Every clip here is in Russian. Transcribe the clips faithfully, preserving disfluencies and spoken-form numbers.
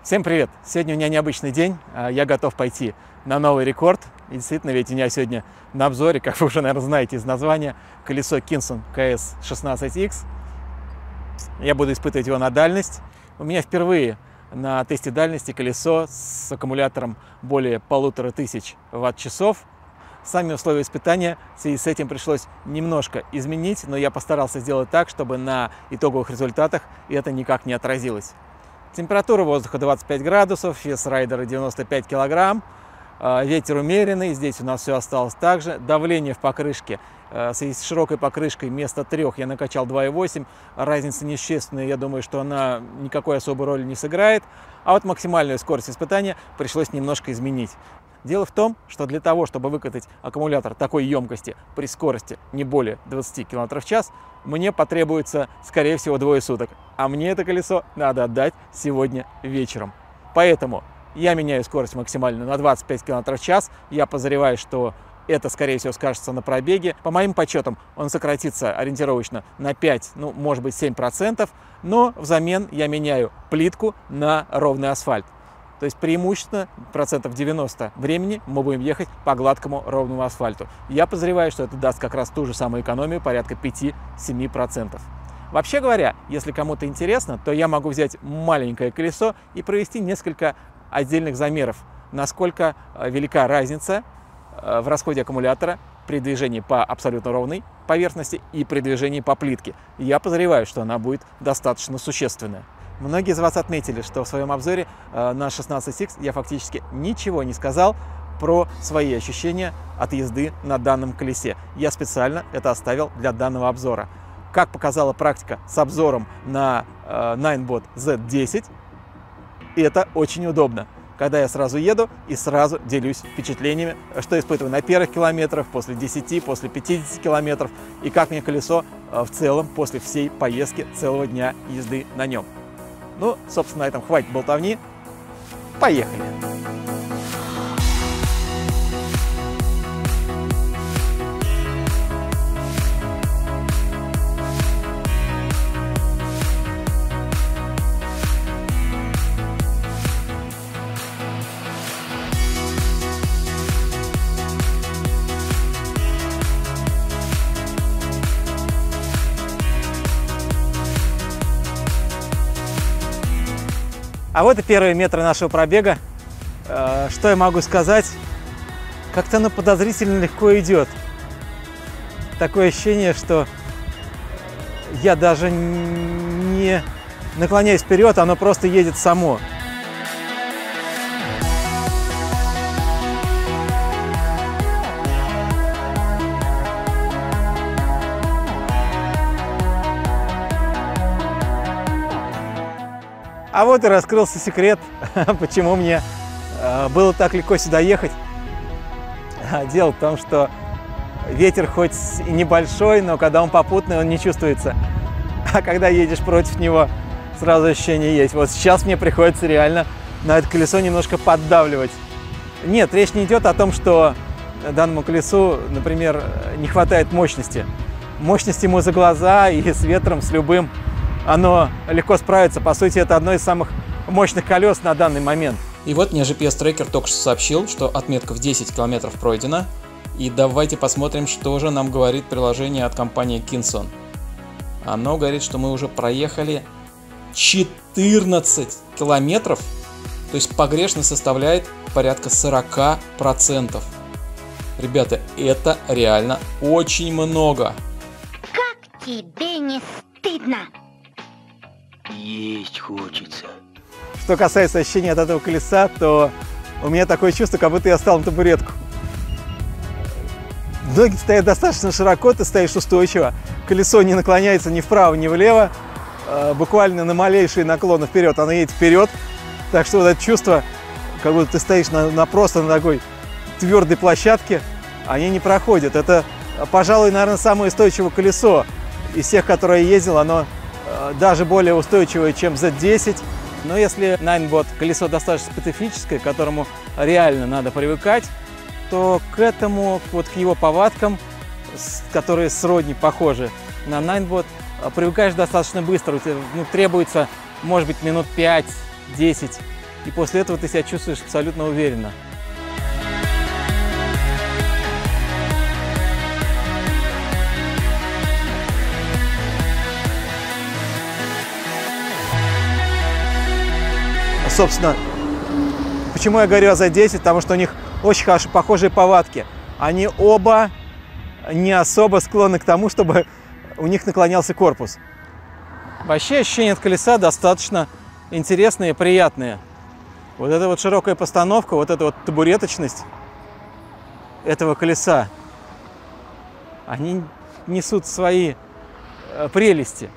Всем привет! Сегодня у меня необычный день, я готов пойти на новый рекорд. И действительно, ведь у меня сегодня на обзоре, как вы уже, наверное, знаете из названия, колесо Kinson кей эс шестнадцать икс. Я буду испытывать его на дальность. У меня впервые на тесте дальности колесо с аккумулятором более полутора тысяч ватт-часов. Сами условия испытания в связи с этим пришлось немножко изменить, но я постарался сделать так, чтобы на итоговых результатах это никак не отразилось. Температура воздуха двадцать пять градусов, вес райдера девяносто пять килограмм, ветер умеренный, здесь у нас все осталось так же. Давление в покрышке, с широкой покрышкой вместо трех я накачал два и восемь, разница несущественная, я думаю, что она никакой особой роли не сыграет. А вот максимальную скорость испытания пришлось немножко изменить. Дело в том, что для того, чтобы выкатать аккумулятор такой емкости при скорости не более двадцати километров в час, мне потребуется, скорее всего, двое суток. А мне это колесо надо отдать сегодня вечером. Поэтому я меняю скорость максимальную на двадцать пять километров в час. Я подозреваю, что это, скорее всего, скажется на пробеге. По моим подсчетам, он сократится ориентировочно на пять, ну, может быть, семь процентов. Но взамен я меняю плитку на ровный асфальт. То есть преимущественно процентов девяносто времени мы будем ехать по гладкому ровному асфальту. Я подозреваю, что это даст как раз ту же самую экономию, порядка пяти-семи процентов. Вообще говоря, если кому-то интересно, то я могу взять маленькое колесо и провести несколько отдельных замеров, насколько велика разница в расходе аккумулятора при движении по абсолютно ровной поверхности и при движении по плитке. Я подозреваю, что она будет достаточно существенная. Многие из вас отметили, что в своем обзоре на шестнадцать икс я фактически ничего не сказал про свои ощущения от езды на данном колесе. Я специально это оставил для данного обзора. Как показала практика с обзором на Ninebot зет десять, это очень удобно, когда я сразу еду и сразу делюсь впечатлениями, что испытываю на первых километрах, после десяти, после пятидесяти километров, и как мне колесо в целом после всей поездки целого дня езды на нем. Ну, собственно, на этом хватит болтовни. Поехали! А вот и первые метры нашего пробега. Что я могу сказать? Как-то оно подозрительно легко идет. Такое ощущение, что я даже не наклоняюсь вперед, оно просто едет само. А вот и раскрылся секрет, почему мне было так легко сюда ехать. Дело в том, что ветер хоть и небольшой, но когда он попутный, он не чувствуется. А когда едешь против него, сразу ощущение есть. Вот сейчас мне приходится реально на это колесо немножко поддавливать. Нет, речь не идет о том, что данному колесу, например, не хватает мощности. Мощность ему за глаза, и с ветром, с любым оно легко справится. По сути, это одно из самых мощных колес на данный момент. И вот мне джи пи эс-трекер только что сообщил, что отметка в десять километров пройдена. И давайте посмотрим, что же нам говорит приложение от компании Kinson. Оно говорит, что мы уже проехали четырнадцать километров. То есть погрешность составляет порядка сорока процентов. Ребята, это реально очень много. Как тебе не стыдно? Есть хочется. Что касается ощущения от этого колеса, то у меня такое чувство, как будто я стал на табуретку. Ноги стоят достаточно широко, ты стоишь устойчиво, колесо не наклоняется ни вправо, ни влево, буквально на малейшие наклоны вперед оно едет вперед, так что вот это чувство, как будто ты стоишь на, на просто на такой твердой площадке, они не проходят. Это, пожалуй, наверное, самое устойчивое колесо из всех, которые я ездил, оно даже более устойчивое, чем зет десять. Но если Ninebot колесо достаточно специфическое, к которому реально надо привыкать, то к этому, вот к его повадкам, которые сродни похожи на Ninebot, привыкаешь достаточно быстро. У тебя, ну, требуется, может быть, минут пять-десять и после этого ты себя чувствуешь абсолютно уверенно. Собственно, почему я говорю о зет десять? Потому что у них очень хорошо похожие повадки. Они оба не особо склонны к тому, чтобы у них наклонялся корпус. Вообще ощущения от колеса достаточно интересные и приятные. Вот эта вот широкая постановка, вот эта вот табуреточность этого колеса, они несут свои прелести.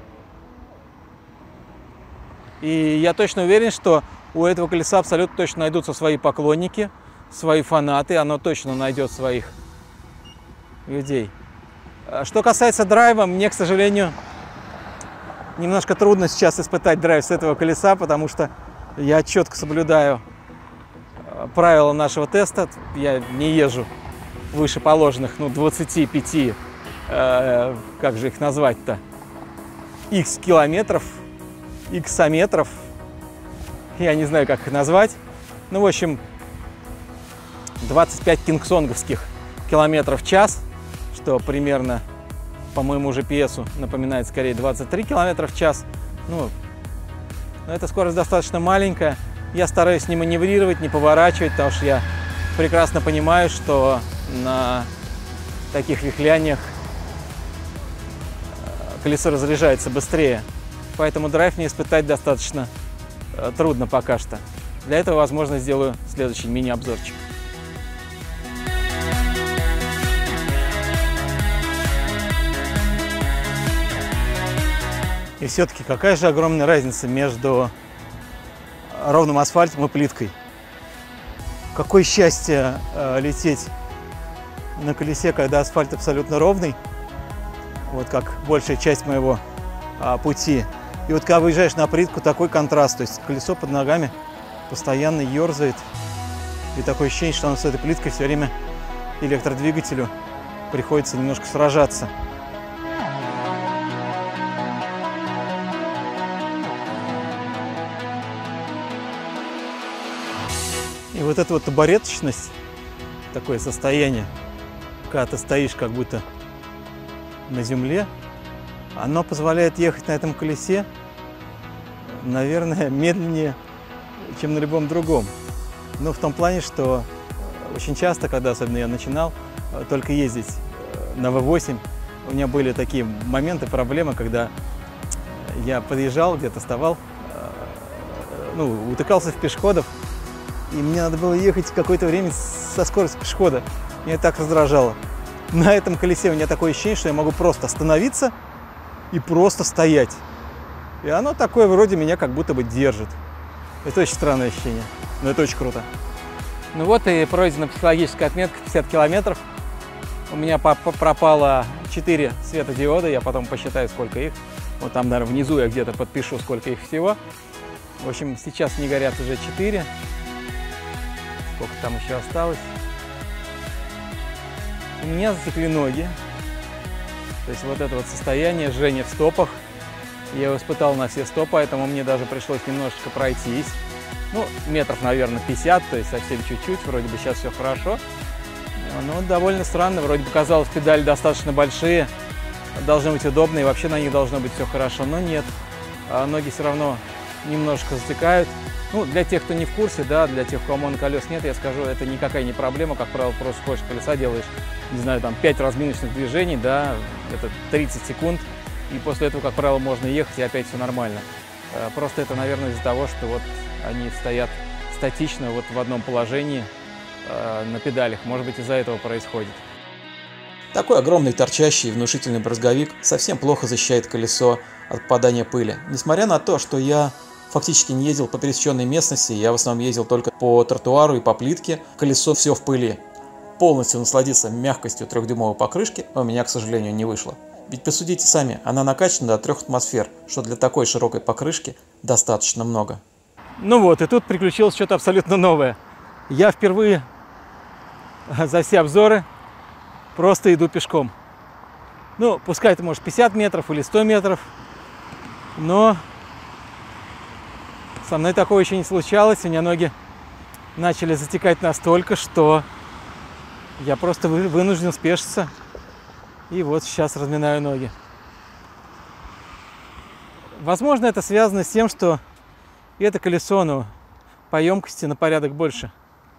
И я точно уверен, что у этого колеса абсолютно точно найдутся свои поклонники, свои фанаты, оно точно найдет своих людей. Что касается драйва, мне, к сожалению, немножко трудно сейчас испытать драйв с этого колеса, потому что я четко соблюдаю правила нашего теста. Я не езжу выше положенных, ну, двадцати пяти, э, как же их назвать-то, икс километров, иксометров, я не знаю, как их назвать. Ну, в общем, двадцать пять кингсонговских километров в час, что примерно по моему джи пи эсу напоминает скорее двадцать три километра в час. Ну, но эта скорость достаточно маленькая. Я стараюсь не маневрировать, не поворачивать, потому что я прекрасно понимаю, что на таких вихляниях колесо разряжается быстрее. Поэтому драйв мне испытать достаточно э, трудно пока что. Для этого, возможно, сделаю следующий мини-обзорчик. И все-таки какая же огромная разница между ровным асфальтом и плиткой. Какое счастье э, лететь на колесе, когда асфальт абсолютно ровный, вот как большая часть моего э, пути. И вот когда выезжаешь на плитку, такой контраст, то есть колесо под ногами постоянно ерзает. И такое ощущение, что оно с этой плиткой все время электродвигателю приходится немножко сражаться. И вот эта вот табуреточность, такое состояние, когда ты стоишь как будто на земле, оно позволяет ехать на этом колесе, наверное, медленнее, чем на любом другом. Но в том плане, что очень часто, когда особенно я начинал только ездить на вэ восемь, у меня были такие моменты, проблемы, когда я подъезжал, где-то вставал, ну, утыкался в пешеходов, и мне надо было ехать какое-то время со скоростью пешехода. Меня это так раздражало. На этом колесе у меня такое ощущение, что я могу просто остановиться и просто стоять. И оно такое вроде меня как будто бы держит. Это очень странное ощущение, но это очень круто. Ну вот и пройдена психологическая отметка пятьдесят километров. У меня пропало четыре светодиода, я потом посчитаю, сколько их. Вот там, наверное, внизу я где-то подпишу, сколько их всего. В общем, сейчас не горят уже четыре. Сколько там еще осталось? У меня затекли ноги. То есть вот это вот состояние жжения в стопах. Я его испытал на все сто, поэтому мне даже пришлось немножечко пройтись. Ну, метров, наверное, пятьдесят, то есть совсем чуть-чуть. Вроде бы сейчас все хорошо. Но довольно странно. Вроде бы казалось, педали достаточно большие, должны быть удобные, вообще на них должно быть все хорошо. Но нет. Ноги все равно немножко затекают. Ну, для тех, кто не в курсе, да, для тех, у кого моноколес нет, я скажу, это никакая не проблема. Как правило, просто ходишь колеса, делаешь, не знаю, там пять разминочных движений, да, это тридцать секунд. И после этого, как правило, можно ехать, и опять все нормально. Просто это, наверное, из-за того, что вот они стоят статично вот в одном положении э, на педалях. Может быть, из-за этого происходит. Такой огромный торчащий внушительный брызговик совсем плохо защищает колесо от попадания пыли. Несмотря на то, что я фактически не ездил по пересеченной местности, я в основном ездил только по тротуару и по плитке, колесо все в пыли. Полностью насладиться мягкостью трехдюймовой покрышки у меня, к сожалению, не вышло. Ведь посудите сами, она накачана до трёх атмосфер, что для такой широкой покрышки достаточно много. Ну вот, и тут приключилось что-то абсолютно новое. Я впервые за все обзоры просто иду пешком. Ну, пускай это может пятьдесят метров или сто метров, но Со мной такого еще не случалось. У меня ноги начали затекать настолько, что я просто вынужден спешиться. И вот сейчас разминаю ноги. Возможно, это связано с тем, что это колесо, ну, по емкости на порядок больше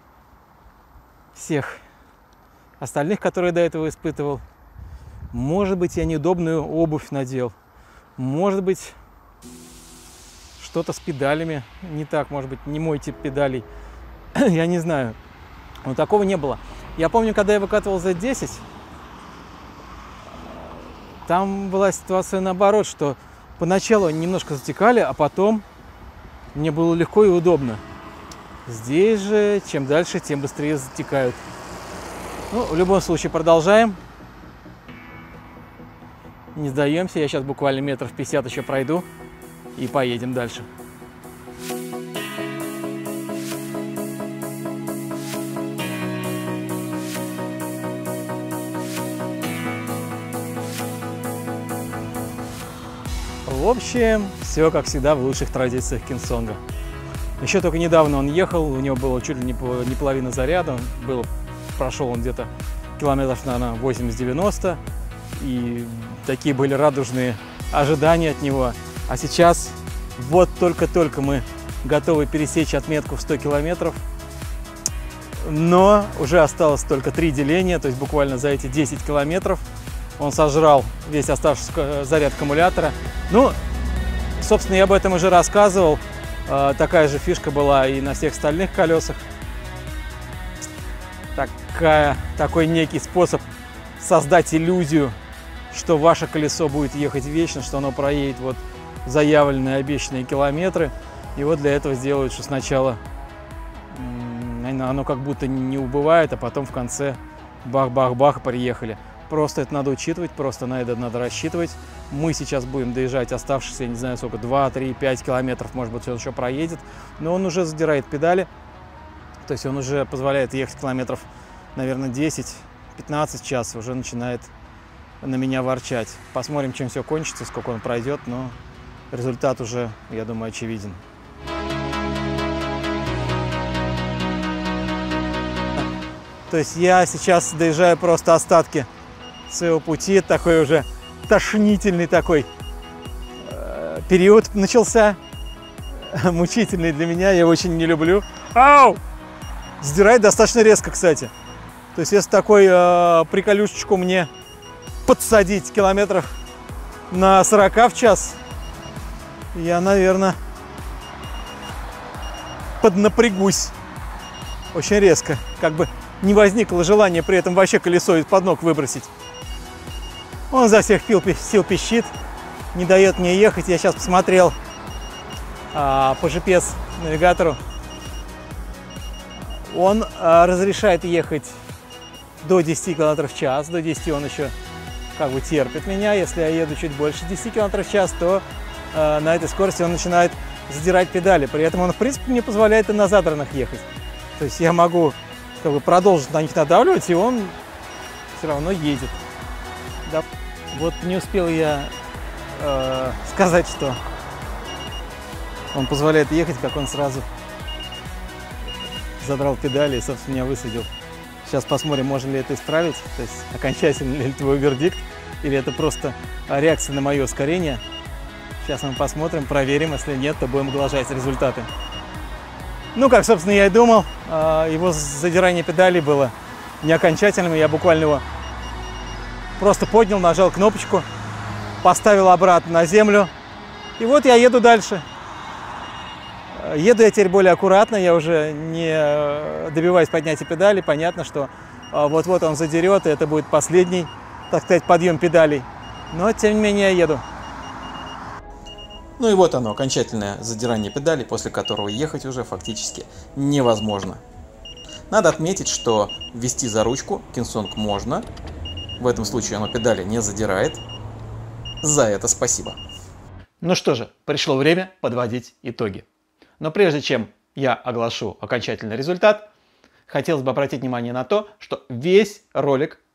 всех остальных, которые я до этого испытывал. Может быть, я неудобную обувь надел. Может быть, что-то с педалями не так. Может быть, не мой тип педалей. Я не знаю. Но такого не было. Я помню, когда я выкатывал зет десять, там была ситуация наоборот, что поначалу они немножко затекали, а потом мне было легко и удобно. Здесь же, чем дальше, тем быстрее затекают. Ну, в любом случае, продолжаем. Не сдаемся. Я сейчас буквально метров пятьдесят еще пройду и поедем дальше. В общем, все как всегда в лучших традициях Кинсонга. Еще только недавно он ехал, у него было чуть ли не половина заряда, он был, прошел он где-то километров, наверное, восемьдесят-девяносто, и такие были радужные ожидания от него. А сейчас вот только-только мы готовы пересечь отметку в сто километров, но уже осталось только три деления, то есть буквально за эти десять километров он сожрал весь оставшийся заряд аккумулятора. Ну, собственно, я об этом уже рассказывал. Такая же фишка была и на всех остальных колесах. Такая, такой некий способ создать иллюзию, что ваше колесо будет ехать вечно, что оно проедет вот заявленные, обещанные километры. И вот для этого сделают, что сначала оно как будто не убывает, а потом в конце бах-бах-бах, приехали. Просто это надо учитывать, просто на это надо рассчитывать. Мы сейчас будем доезжать оставшиеся, я не знаю сколько, два, три, пять километров, может быть, он еще проедет. Но он уже задирает педали, то есть он уже позволяет ехать километров, наверное, десять-пятнадцать в час, уже начинает на меня ворчать. Посмотрим, чем все кончится, сколько он пройдет, но результат уже, я думаю, очевиден. То есть я сейчас доезжаю просто остатки своего пути, такой уже тошнительный такой э, период начался, мучительный для меня, я очень не люблю. Ау! Сдирает достаточно резко, кстати. То есть если такой э, приколюшечку мне подсадить километров на сорок в час, я, наверное, поднапрягусь очень резко, как бы не возникло желания при этом вообще колесо из-под ног выбросить. Он за всех сил пищит, не дает мне ехать. Я сейчас посмотрел а, по джи пи эс-навигатору. Он а, разрешает ехать до десяти километров в час. До десяти он еще как бы терпит меня. Если я еду чуть больше десяти километров в час, то а, на этой скорости он начинает задирать педали. При этом он, в принципе, мне позволяет и на задранных ехать. То есть я могу как бы продолжить на них надавливать, и он все равно едет. Да. Вот не успел я э, сказать, что он позволяет ехать, как он сразу задрал педали и, собственно, меня высадил. Сейчас посмотрим, можно ли это исправить, то есть окончательный ли твой вердикт, или это просто реакция на мое ускорение. Сейчас мы посмотрим, проверим, если нет, то будем оглашать результаты. Ну, как, собственно, я и думал, его задирание педалей было не окончательным, я буквально его просто поднял, нажал кнопочку, поставил обратно на землю, и вот я еду дальше. Еду я теперь более аккуратно, я уже не добиваюсь поднятия педалей, понятно, что вот-вот он задерет, и это будет последний, так сказать, подъем педалей, но тем не менее я еду. Ну и вот оно, окончательное задирание педалей, после которого ехать уже фактически невозможно. Надо отметить, что ввести за ручку Кинсонг можно. В этом случае оно педали не задирает. За это спасибо. Ну что же, пришло время подводить итоги. Но прежде чем я оглашу окончательный результат, хотелось бы обратить внимание на то, что весь ролик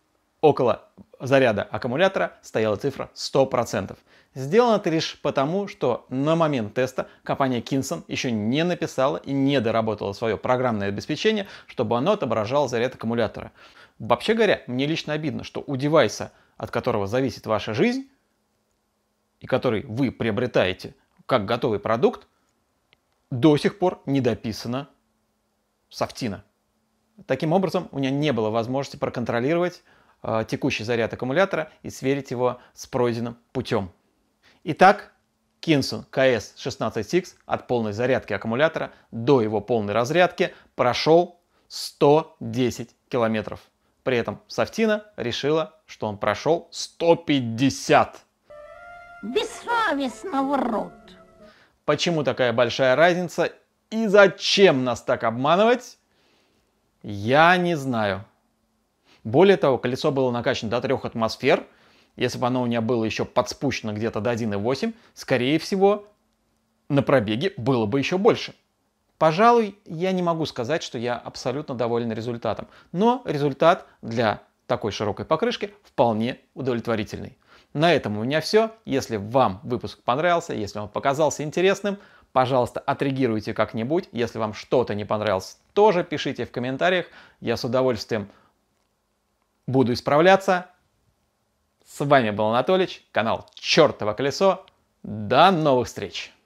около заряда аккумулятора стояла цифра сто процентов. Сделано это лишь потому, что на момент теста компания Kinson еще не написала и не доработала свое программное обеспечение, чтобы оно отображало заряд аккумулятора. Вообще говоря, мне лично обидно, что у девайса, от которого зависит ваша жизнь, и который вы приобретаете как готовый продукт, до сих пор не дописана софтина. Таким образом, у меня не было возможности проконтролировать э, текущий заряд аккумулятора и сверить его с пройденным путем. Итак, Kinson кей эс шестнадцать икс от полной зарядки аккумулятора до его полной разрядки прошел сто десять километров. При этом софтина решила, что он прошел сто пятьдесят. Бессовестно врут. Почему такая большая разница и зачем нас так обманывать, я не знаю. Более того, колесо было накачано до трёх атмосфер. Если бы оно у меня было еще подспущено где-то до одной и восьми, скорее всего, на пробеге было бы еще больше. Пожалуй, я не могу сказать, что я абсолютно доволен результатом. Но результат для такой широкой покрышки вполне удовлетворительный. На этом у меня все. Если вам выпуск понравился, если он показался интересным, пожалуйста, отреагируйте как-нибудь. Если вам что-то не понравилось, тоже пишите в комментариях. Я с удовольствием буду исправляться. С вами был Анатолич, канал Чёртово колесо. До новых встреч!